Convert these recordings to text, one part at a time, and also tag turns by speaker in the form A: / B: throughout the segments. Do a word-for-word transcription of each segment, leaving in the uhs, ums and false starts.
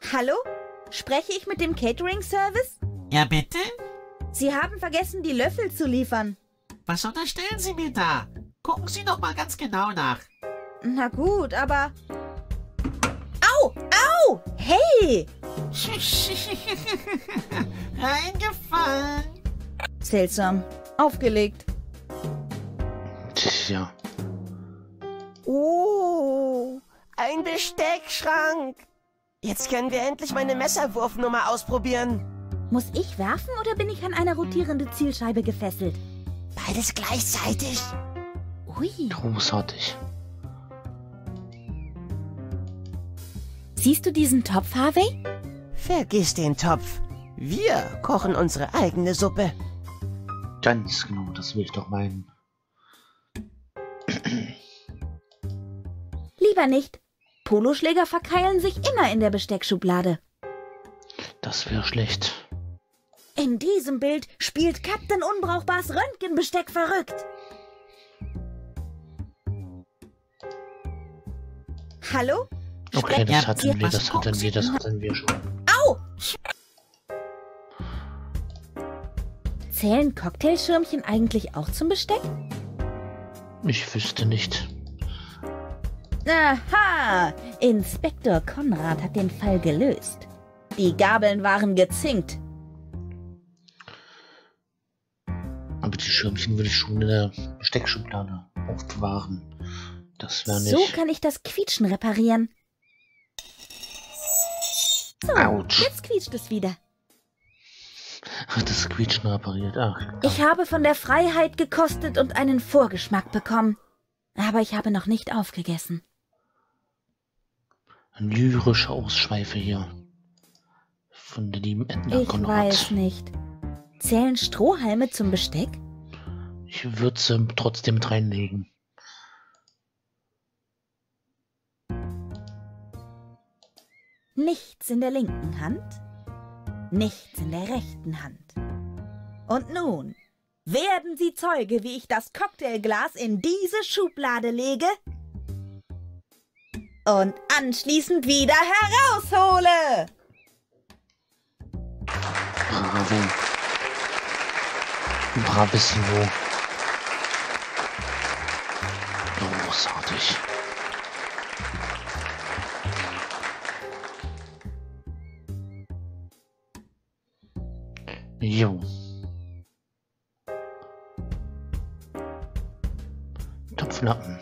A: Hallo? Spreche ich mit dem Catering-Service?
B: Ja, bitte?
A: Sie haben vergessen, die Löffel zu liefern.
B: Was unterstellen Sie mir da? Gucken Sie doch mal ganz genau nach.
A: Na gut, aber... Au! Au! Hey!
B: Reingefallen.
A: Seltsam. Aufgelegt.
C: Tja.
D: Oh, ein Besteckschrank. Jetzt können wir endlich meine Messerwurfnummer ausprobieren.
A: Muss ich werfen oder bin ich an eine rotierende Zielscheibe gefesselt?
D: Beides gleichzeitig.
A: Ui.
C: Großartig.
A: Siehst du diesen Topf, Harvey?
D: Vergiss den Topf. Wir kochen unsere eigene Suppe.
C: Ganz genau, das will ich doch meinen.
A: Lieber nicht. Poloschläger verkeilen sich immer in der Besteckschublade.
C: Das wäre schlecht.
A: In diesem Bild spielt Captain Unbrauchbars Röntgenbesteck verrückt. Hallo?
C: Okay, das
B: Ja,
C: hatten
A: Sie-
C: wir, das hatten wir, das hatten wir schon.
A: Au! Zählen Cocktailschirmchen eigentlich auch zum Besteck?
C: Ich wüsste nicht.
A: Aha! Inspektor Konrad hat den Fall gelöst. Die Gabeln waren gezinkt.
C: Aber die Schirmchen würde ich schon in der Besteckschublade aufbewahren. Das wäre nicht...
A: So kann ich das Quietschen reparieren. So,
C: Autsch.
A: jetzt quietscht es wieder.
C: Ach, das Quietschen repariert. Ach,
A: Ich habe von der Freiheit gekostet und einen Vorgeschmack bekommen. Aber ich habe noch nicht aufgegessen.
C: eine lyrische Ausschweife hier. Von der lieben Edna
A: Ich
C: Konrad.
A: weiß nicht. Zählen Strohhalme zum Besteck?
C: Ich würde sie trotzdem mit reinlegen.
A: Nichts in der linken Hand, nichts in der rechten Hand. Und nun werden Sie Zeuge, wie ich das Cocktailglas in diese Schublade lege und anschließend wieder heraushole.
C: Bravo. Bravissimo. Großartig. Jo. Topflappen.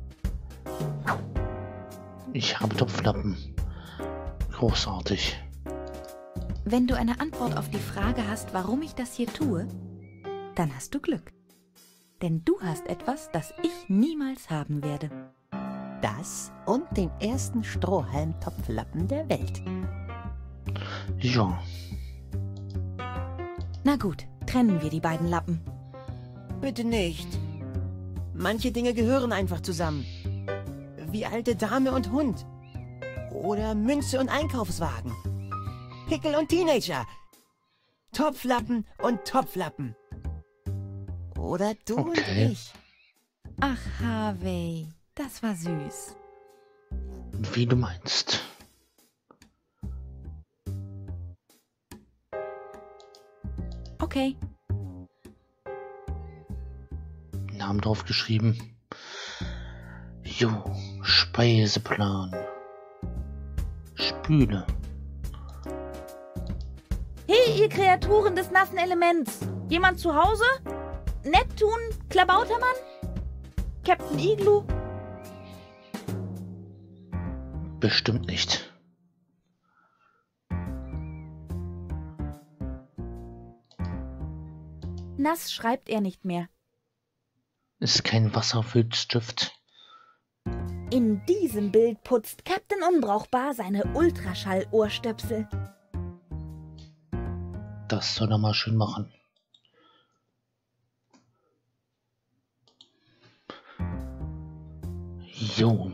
C: Ich habe Topflappen. Großartig.
A: Wenn du eine Antwort auf die Frage hast, warum ich das hier tue, dann hast du Glück. Denn du hast etwas, das ich niemals haben werde.
D: Das und den ersten Strohhalm-Topflappen der Welt.
C: Ja.
A: Na gut, trennen wir die beiden Lappen.
D: Bitte nicht. Manche Dinge gehören einfach zusammen. Wie alte Dame und Hund. Oder Münze und Einkaufswagen. Pickel und Teenager. Topflappen und Topflappen. Oder du
C: Okay.
D: und ich.
A: Ach, Harvey, das war süß.
C: Wie du meinst.
A: Okay.
C: Namen drauf geschrieben. Jo, Speiseplan. Spüle.
A: Hey, ihr Kreaturen des nassen Elements. Jemand zu Hause? Neptun? Klabautermann? Captain Igloo?
C: Bestimmt nicht.
A: Nass schreibt er nicht mehr.
C: Ist kein Wasserfüllstift.
A: In diesem Bild putzt Captain Unbrauchbar seine Ultraschall-Ohrstöpsel.
C: Das soll er mal schön machen. Jo.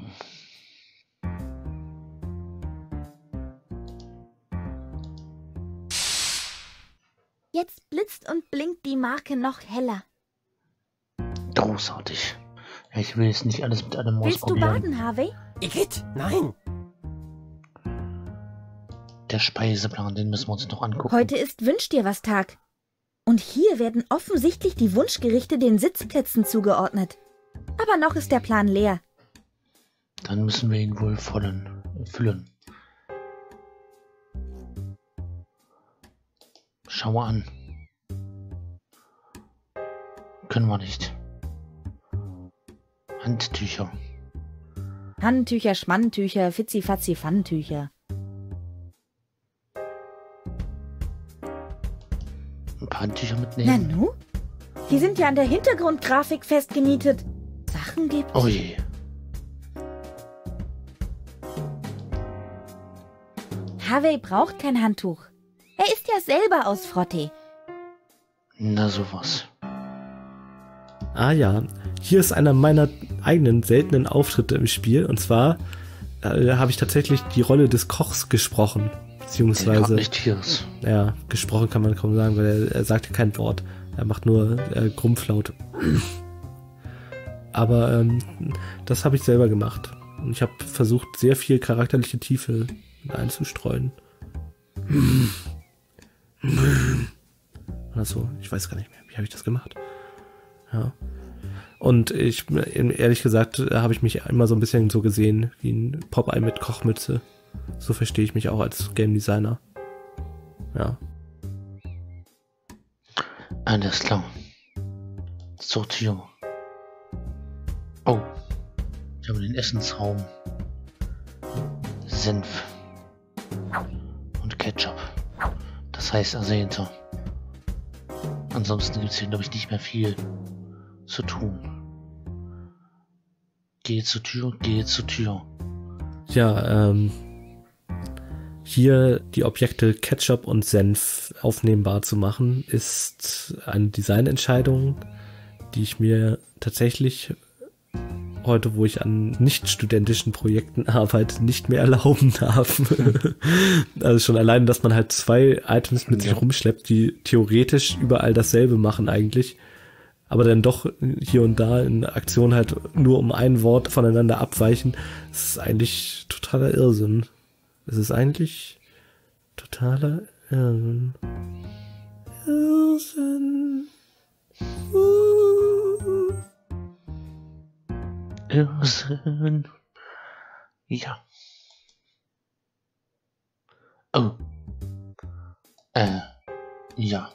A: Jetzt blitzt und blinkt die Marke noch heller.
C: Großartig. Ja, ich will jetzt nicht alles mit einem Maus
A: Willst du
C: probieren.
A: baden, Harvey?
D: Igitt, nein.
C: der Speiseplan, den müssen wir uns noch angucken.
A: Heute ist Wünsch dir was Tag. Und hier werden offensichtlich die Wunschgerichte den Sitzplätzen zugeordnet. Aber noch ist der Plan leer.
C: Dann müssen wir ihn wohl vollen, füllen. Schau mal an. Können wir nicht. Handtücher.
A: Handtücher, Schmandtücher, Fitzi-Fatzi, Pfannentücher.
C: Ein paar Handtücher
A: Na
C: mitnehmen.
A: nu? Die sind ja an der Hintergrundgrafik festgenietet. Sachen gibt's.
C: Oh je.
A: Harvey braucht kein Handtuch. Er ist ja selber aus Frottee.
C: Na sowas.
E: Ah ja, hier ist einer meiner eigenen seltenen Auftritte im Spiel. Und zwar äh, habe ich tatsächlich die Rolle des Kochs gesprochen. Beziehungsweise,
C: nicht hier ist.
E: ja, gesprochen kann man kaum sagen, weil er, er sagt kein Wort. Er macht nur äh, Grumpflaute. Aber ähm, das habe ich selber gemacht. Und ich habe versucht, sehr viel charakterliche Tiefe einzustreuen. Oder so, ich weiß gar nicht mehr. Wie habe ich das gemacht? Ja. Und ich, ehrlich gesagt, habe ich mich immer so ein bisschen so gesehen wie ein Popeye mit Kochmütze. So verstehe ich mich auch als Game Designer. Ja.
C: Alles klar. Sortier. Oh. Ich habe den Essensraum. Senf. Und Ketchup. Das heißt Ersehnte. Ansonsten gibt es hier, glaube ich, nicht mehr viel zu tun. Gehe zur Tür, gehe zur Tür.
E: Ja, ähm, hier die Objekte Ketchup und Senf aufnehmbar zu machen, ist eine Designentscheidung, die ich mir tatsächlich heute, wo ich an nicht-studentischen Projekten arbeite, nicht mehr erlauben darf. Also schon allein, dass man halt zwei Items mit sich rumschleppt, die theoretisch überall dasselbe machen eigentlich, aber dann doch hier und da in Aktion halt nur um ein Wort voneinander abweichen. Das ist eigentlich totaler Irrsinn. Es ist eigentlich totaler Irrsinn. Irrsinn. Uh.
C: Irrsinn. Ja. Oh. Äh. Ja.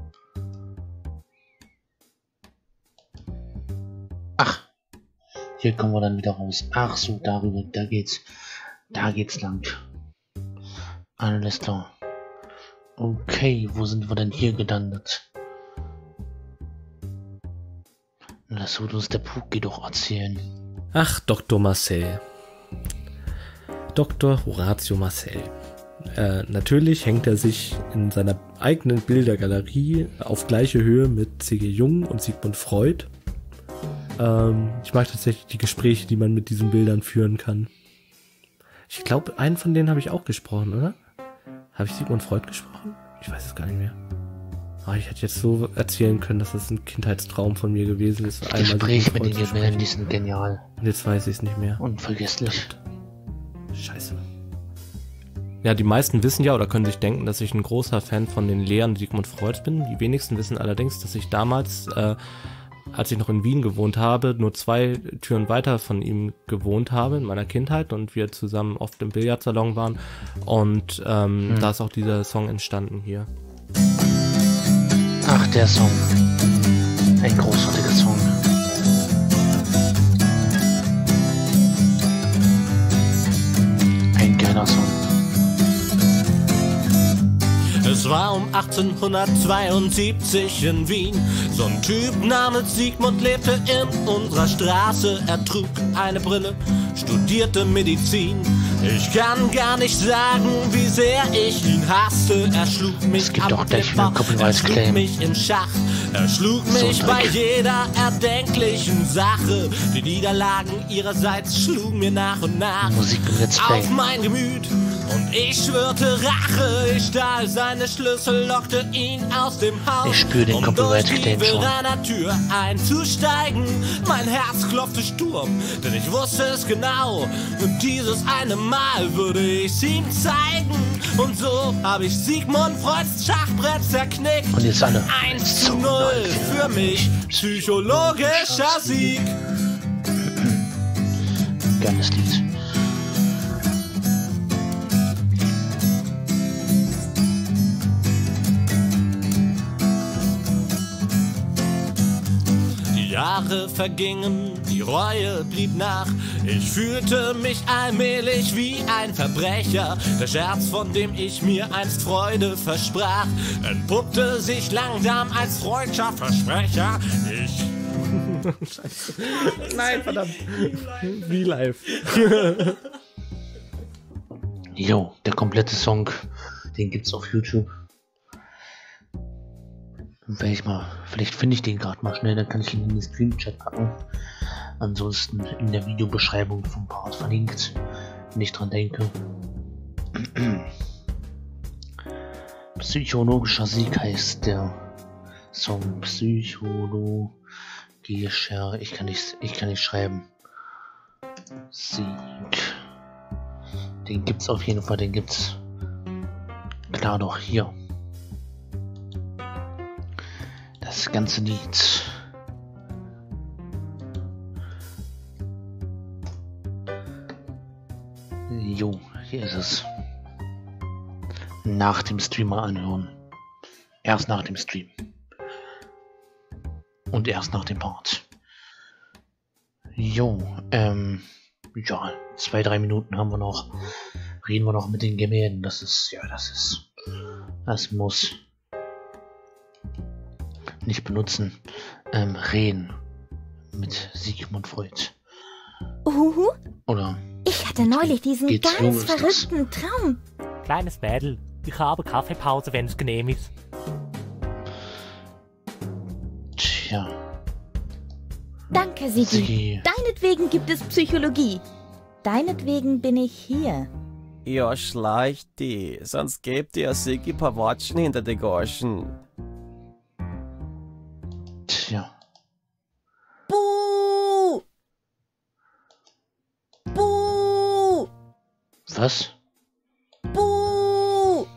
C: Ach. Hier kommen wir dann wieder raus. Ach so, darüber, da geht's. Da geht's lang. Alles klar. Okay, wo sind wir denn hier gelandet? Das wird uns der Puki doch erzählen.
E: Ach, Doktor Marcel. Doktor Horatio Marcel. Äh, natürlich hängt er sich in seiner eigenen Bildergalerie auf gleiche Höhe mit C G Jung und Sigmund Freud. Ähm, ich mag tatsächlich die Gespräche, die man mit diesen Bildern führen kann. Ich glaube, einen von denen habe ich auch gesprochen, oder? Habe ich Sigmund Freud gesprochen? Ich weiß es gar nicht mehr. Oh, ich hätte jetzt so erzählen können, dass das ein Kindheitstraum von mir gewesen ist.
C: Die Gespräche mit den Gemälden, die sind genial.
E: Und jetzt weiß ich es nicht mehr.
C: Unvergesslich.
E: Scheiße. Ja, die meisten wissen ja oder können sich denken, dass ich ein großer Fan von den Lehren Sigmund Freuds bin. Die wenigsten wissen allerdings, dass ich damals, äh, als ich noch in Wien gewohnt habe, nur zwei Türen weiter von ihm gewohnt habe in meiner Kindheit und wir zusammen oft im Billardsalon waren. Und ähm, hm. da ist auch dieser Song entstanden hier.
C: Ach, der Song. Ein großartiger Song. Ein geiler Song.
F: Es war um achtzehnhundertzweiundsiebzig in Wien. So ein Typ namens Sigmund lebte in unserer Straße. Er trug eine Brille, studierte Medizin. Ich kann gar nicht sagen, wie sehr ich ihn hasste. Er schlug mich
C: es gibt
F: am
C: auch gleich
F: Flipper, er schlug
C: Claim.
F: mich im Schach. Er schlug mich
C: so
F: bei jeder erdenklichen Sache. Die Niederlagen ihrerseits schlugen mir nach und nach
C: Musik im Let's Play.
F: auf mein Gemüt. Und ich schwörte Rache, ich stahl seine Schlüssel, lockte ihn aus dem Haus,
C: ich spür den
F: um
C: Copyright
F: durch die
C: Claim schon.
F: Tür einzusteigen. Mein Herz klopfte Sturm, denn ich wusste es genau. genau. Und dieses eine Mal würde ich's ihm zeigen. Und so habe ich Sigmund Freuds Schachbrett zerknickt.
C: Und jetzt alle.
F: eins zu null für mich, psychologischer Sieg.
C: Geiles Lied.
F: Die Jahre vergingen, die Reue blieb nach. Ich fühlte mich allmählich wie ein Verbrecher. Der Scherz, von dem ich mir einst Freude versprach, entpuppte sich langsam als freudscher Versprecher. Ich...
E: Scheiße. Nein, verdammt. Wie live.
C: Jo, der komplette Song, den gibt's auf YouTube. Wenn ich mal, vielleicht finde ich den gerade mal schnell, dann kann ich ihn in den Stream-Chat packen. Ansonsten in der Videobeschreibung vom Part verlinkt, wenn ich dran denke. Psychologischer Sieg heißt der Song. Psychologischer, ich kann nicht, ich kann nicht schreiben. Sieg. Den gibt's auf jeden Fall, den gibt's. Klar doch, hier. Das ganze Lied. Jo, hier ist es. Nach dem Streamer anhören. Erst nach dem Stream. Und erst nach dem Part. Jo, ähm, ja, zwei, drei Minuten haben wir noch. Reden wir noch mit den Gemälden. Das ist, ja, das ist, das muss nicht benutzen. Ähm, reden mit Sigmund Freud.
A: Uhu,
C: Oder?
A: ich hatte neulich diesen
C: Geht's
A: ganz
C: los, das?
A: verrückten Traum.
G: Kleines Mädel, ich habe Kaffeepause, wenn es genehm ist.
C: Tja.
A: Danke, Sigi.
C: Sigi.
A: Deinetwegen gibt es Psychologie. Deinetwegen bin ich hier.
H: Ja, schleicht die, sonst gebt ihr Sigi paar Watschen hinter die Gorschen.
C: Tja.
A: Buh! Buh!
C: Was?
A: Buh!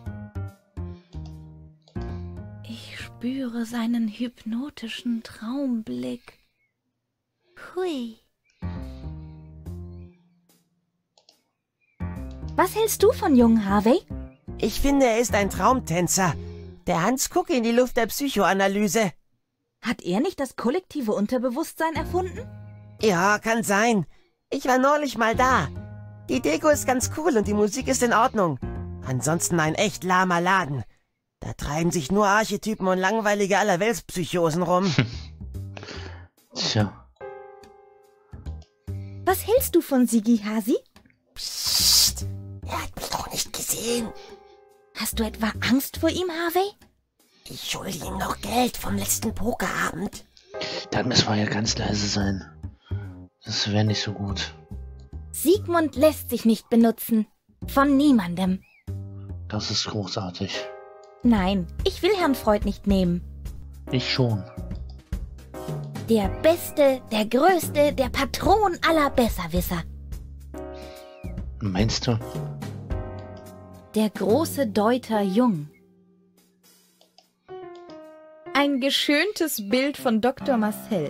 A: Ich spüre seinen hypnotischen Traumblick. Hui. Was hältst du von jungen Harvey?
D: Ich finde, er ist ein Traumtänzer. Der Hans gucke in die Luft der Psychoanalyse.
A: Hat er nicht das kollektive Unterbewusstsein erfunden?
D: Ja, kann sein. Ich war neulich mal da. Die Deko ist ganz cool und die Musik ist in Ordnung. Ansonsten ein echt lahmer Laden. Da treiben sich nur Archetypen und langweilige Allerweltspsychosen rum.
C: Tja.
A: Was hältst du von Sigi Hasi?
D: Psst, er hat mich doch nicht gesehen.
A: Hast du etwa Angst vor ihm, Harvey?
D: Ich schulde ihm noch Geld vom letzten Pokerabend.
C: Dann müssen wir ja ganz leise sein. Das wäre nicht so gut.
A: Sigmund lässt sich nicht benutzen. Von niemandem.
C: Das ist großartig.
A: Nein, ich will Herrn Freud nicht nehmen.
C: Ich schon.
A: Der Beste, der Größte, der Patron aller Besserwisser.
C: Meinst du?
A: Der große Deuter Jung. Ein geschöntes Bild von Doktor Marcel.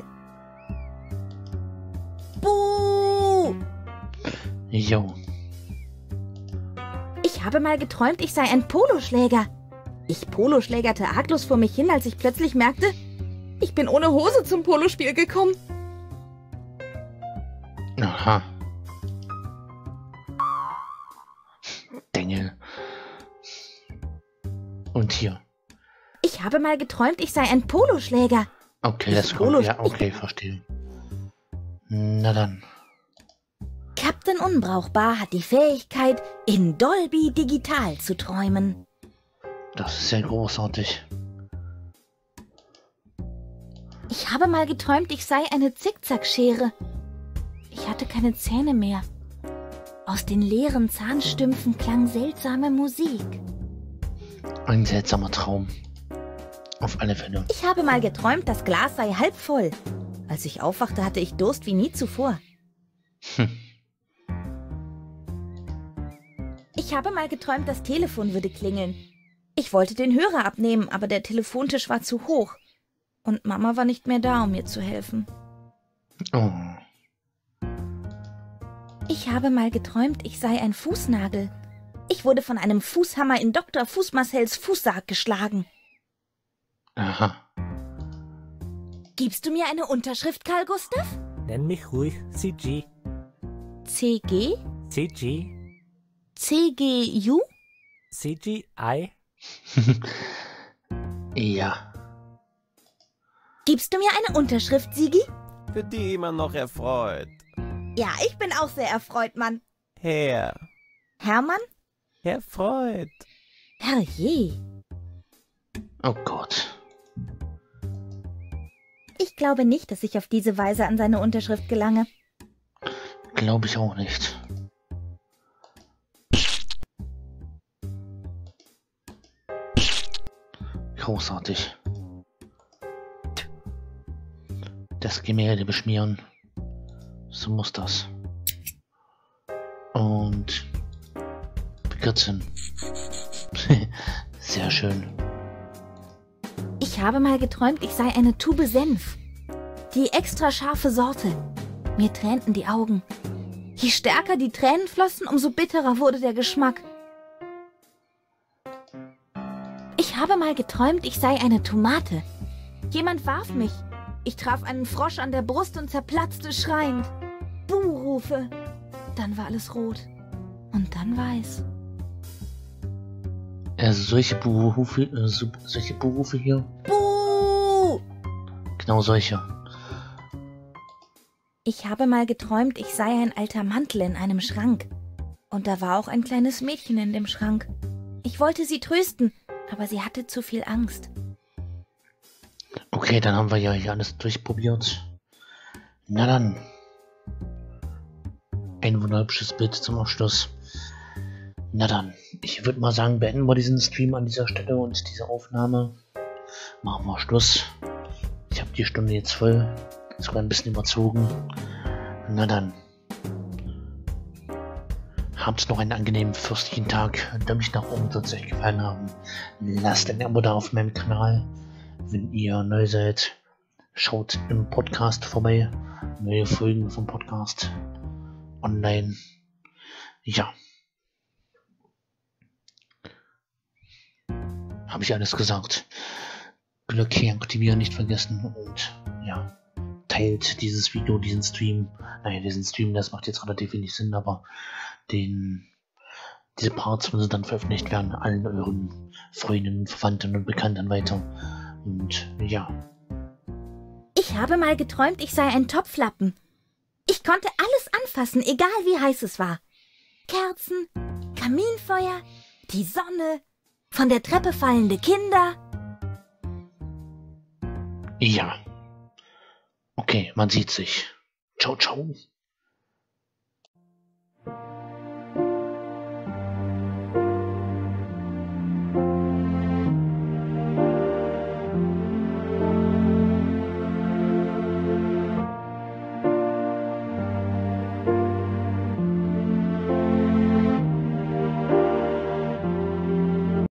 A: Buh!
C: Jo.
A: Ich habe mal geträumt, ich sei ein Poloschläger. Ich poloschlägerte arglos vor mich hin, als ich plötzlich merkte, ich bin ohne Hose zum Polospiel gekommen.
C: Aha. Dengel. Und hier.
A: Ich habe mal geträumt, ich sei ein Poloschläger.
C: Okay, das
A: Polo-
C: kommt. Ja, okay, verstehe. Na dann.
A: Captain Unbrauchbar hat die Fähigkeit, in Dolby Digital zu träumen.
C: Das ist ja großartig.
A: Ich habe mal geträumt, ich sei eine Zickzackschere. Ich hatte keine Zähne mehr. Aus den leeren Zahnstümpfen klang seltsame Musik.
C: Ein seltsamer Traum. Auf alle Fälle.
A: Ich habe mal geträumt, das Glas sei halb voll. Als ich aufwachte, hatte ich Durst wie nie zuvor.
C: Hm.
A: Ich habe mal geträumt, das Telefon würde klingeln. Ich wollte den Hörer abnehmen, aber der Telefontisch war zu hoch. Und Mama war nicht mehr da, um mir zu helfen.
C: Oh.
A: Ich habe mal geträumt, ich sei ein Fußnagel. Ich wurde von einem Fußhammer in Doktor Fußmarcells Fußsarg geschlagen.
C: Aha.
A: Gibst du mir eine Unterschrift, Karl Gustav?
G: Nenn mich ruhig C G.
A: C G?
G: C G.
A: C G U?
G: C G I.
C: Ja.
A: Gibst du mir eine Unterschrift, Sigi?
H: Für die immer noch erfreut.
A: Ja, ich bin auch sehr erfreut, Mann.
H: Herr.
A: Hermann?
H: Erfreut.
A: Herrje.
C: Oh Gott.
A: Ich glaube nicht, dass ich auf diese Weise an seine Unterschrift gelange.
C: Glaube ich auch nicht. Großartig. Das Gemälde beschmieren. So muss das. Und bekürzen. Sehr schön.
A: Ich habe mal geträumt, ich sei eine Tube Senf. Die extra scharfe Sorte. Mir tränten die Augen. Je stärker die Tränen flossen, umso bitterer wurde der Geschmack. Ich habe mal geträumt, ich sei eine Tomate. Jemand warf mich. Ich traf einen Frosch an der Brust und zerplatzte schreiend. Buhrufe. Dann war alles rot. Und dann weiß.
C: Also solche Berufe, äh, so, solche Berufe hier.
A: Buh!
C: Genau solche.
A: Ich habe mal geträumt, ich sei ein alter Mantel in einem Schrank. Und da war auch ein kleines Mädchen in dem Schrank. Ich wollte sie trösten, aber sie hatte zu viel Angst.
C: Okay, dann haben wir ja hier alles durchprobiert. Na dann. Ein wunderhübsches Bild zum Abschluss. Na dann, ich würde mal sagen, beenden wir diesen Stream an dieser Stelle und diese Aufnahme. Machen wir Schluss. Ich habe die Stunde jetzt voll. Sogar ein bisschen überzogen. Na dann. Habt noch einen angenehmen fürstlichen Tag. Däumchen nach oben, sollte es euch gefallen haben. Lasst ein Abo da auf meinem Kanal. Wenn ihr neu seid, schaut im Podcast vorbei. Neue Folgen vom Podcast online. Ja. Habe ich alles gesagt. Glocke aktivieren nicht vergessen und ja, teilt dieses Video, diesen Stream. Naja, diesen Stream, das macht jetzt relativ wenig Sinn, aber den diese Parts, wenn sie dann veröffentlicht werden, allen euren Freunden, Verwandten und Bekannten weiter. Und ja.
A: Ich habe mal geträumt, ich sei ein Topflappen. Ich konnte alles anfassen, egal wie heiß es war. Kerzen, Kaminfeuer, die Sonne, von der Treppe fallende Kinder.
C: Ja. Okay, man sieht sich. Ciao, ciao.